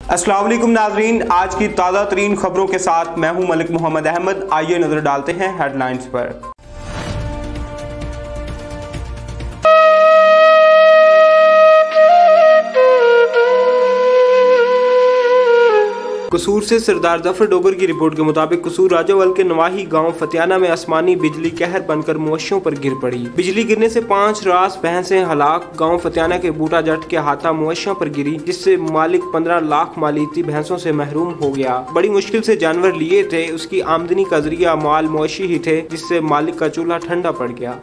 अस्सलाम वालेकुम नाज़रीन, आज की ताज़ा तरीन खबरों के साथ मैं हूं मलिक मोहम्मद अहमद। आइए नजर डालते हैं हेडलाइंस पर। कसूर से सरदार जफर डोगर की रिपोर्ट के मुताबिक कसूर राजावल के नवाही गांव फतियाना में आसमानी बिजली कहर बनकर मवेशियों पर गिर पड़ी। बिजली गिरने से 5 रास भैंसें हलाक। गांव फतियाना के बूटा जट के हाथा मवेशियों पर गिरी, जिससे मालिक 15 लाख मालियती भैंसों से महरूम हो गया। बड़ी मुश्किल से जानवर लिए थे, उसकी आमदनी का जरिया माल मवेशी ही थे, जिससे मालिक का चूल्हा ठंडा पड़ गया।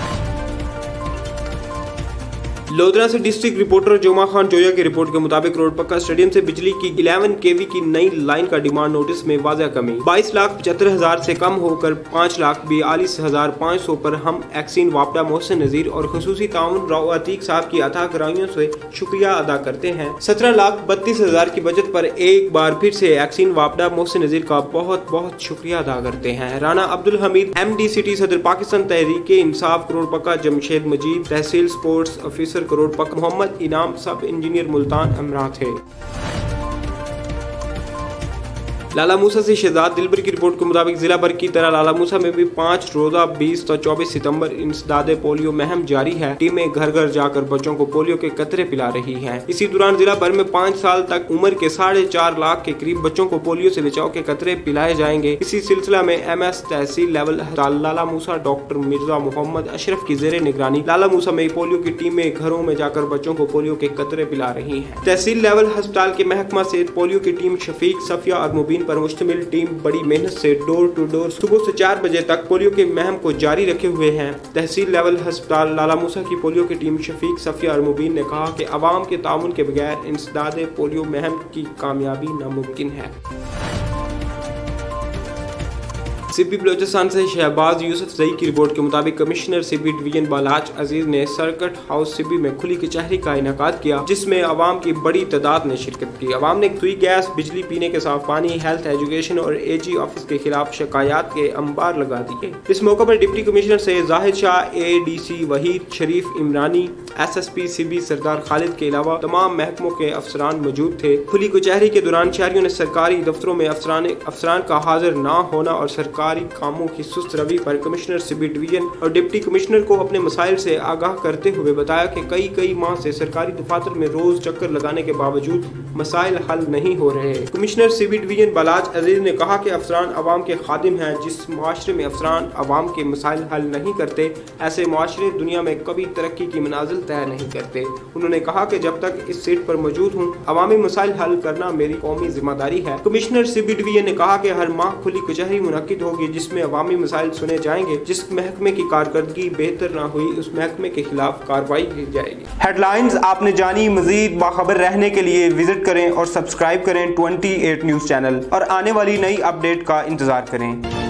लोधरा से डिस्ट्रिक्ट रिपोर्टर जोमा खान जोया की रिपोर्ट के मुताबिक रोडपक्का स्टेडियम से बिजली की 11 kV की नई लाइन का डिमांड नोटिस में वाज़ह कमी। 22,75,000 से कम होकर 5,42,500 पर हम एक्सीन वापडा मोहसिन नजीर और खसूसी ताउन राव अतीक साहब की अता कराइयों से शुक्रिया अदा करते हैं। 17,32,000 की बजट पर एक बार फिर से एक्सीन वापडा मोहसिन नजीर का बहुत बहुत शुक्रिया अदा करते हैं। राना अब्दुल हमीद MD सिटी सदर पाकिस्तान तहरीक इंसाफ रोडपक्का जमशेद मजीद तहसील स्पोर्ट्स ऑफिसर करोड़पक्का मोहम्मद इनाम सब इंजीनियर मुल्तान अमरा थे। लाला मूसा से शहजाद दिलबर की रिपोर्ट के मुताबिक जिला भर की तरह लाला मूसा में भी 5 रोजा 20 तो 24 सितंबर इंसदादे पोलियो मुहिम जारी है। टीमें घर घर जाकर बच्चों को पोलियो के कतरे पिला रही हैं। इसी दौरान जिला भर में 5 साल तक उम्र के 4.5 लाख के करीब बच्चों को पोलियो से बचाव के कतरे पिलाए जाएंगे। इसी सिलसिला में MS tehsil level Lala Musa doctor Mirza Mohammad Ashraf की जेर निगरानी लाला मूसा में पोलियो की टीमें घरों में जाकर बच्चों को पोलियो के कतरे पिला रही है। तहसील लेवल अस्पताल के महकमा से पोलियो की टीम शफीक सफिया और मुबीन पर मुश्तमिल टीम बड़ी मेहनत से डोर टू डोर सुबह से 4 बजे तक पोलियो के मुहिम को जारी रखे हुए हैं। तहसील लेवल अस्पताल लाला मूसा की पोलियो की टीम शफीक सफिया और मुबीन ने कहा कि अवाम के ताउन के बगैर इंसदादे पोलियो मुहिम की कामयाबी नामुमकिन है। सिबी बलोचिस्तान से शहबाज यूसुफ जई की रिपोर्ट के मुताबिक कमिश्नर सिबी डिवीजन बालाच अजीज ने सर्किट हाउस सिबी में खुली कचहरी का इनेकाद किया, जिसमें अवाम की बड़ी तादाद ने शिरकत की। अवाम ने सुई गैस, बिजली, पीने के साफ पानी, हेल्थ, एजुकेशन और AG ऑफिस के खिलाफ शिकायत के अंबार लगा दिए। इस मौके पर डिप्टी कमिश्नर से जाहिद शाह, ADC वहीद शरीफ इमरानी, SSP सिबी सरदार खालिद के अलावा तमाम महकमों के अफसरान मौजूद थे। खुली कचहरी के दौरान शहरियों ने सरकारी दफ्तरों में अफसरान का हाजिर न होना और सरकारी कामों की सुस्त रवि पर कमिश्नर सिबी डिवीजन और डिप्टी कमिश्नर को अपने मसाइल से आगाह करते हुए बताया कि कई माह से सरकारी दफातर में रोज चक्कर लगाने के बावजूद मसाइल हल नहीं हो रहे। कमिश्नर सिबी डिवीजन बालाच अजीज ने कहा कि अफसरान अवाम के खादिम हैं। जिस मुआशरे में अफसरान अवाम के मसाइल हल नहीं करते, ऐसे मुआशरे दुनिया में कभी तरक्की की मनाजिल तय नहीं करते। उन्होंने कहा कि जब तक इस सीट पर मौजूद हूँ, अवामी मसाइल हल करना मेरी कौमी जिम्मेदारी है। कमिश्नर सिबी डिवीजन ने कहा कि हर माह खुली कचहरी मुनक्किद होगी, जिसमें अवामी मसाइल सुने जाएंगे। जिस महकमे की कारकर्दगी बेहतर न हुई, उस महकमे के खिलाफ कार्रवाई की जाएगी। हेडलाइंस आपने जानी। मजीद बाखबर रहने के लिए विजिट करें और सब्सक्राइब करें 28 न्यूज़ चैनल और आने वाली नई अपडेट का इंतजार करें।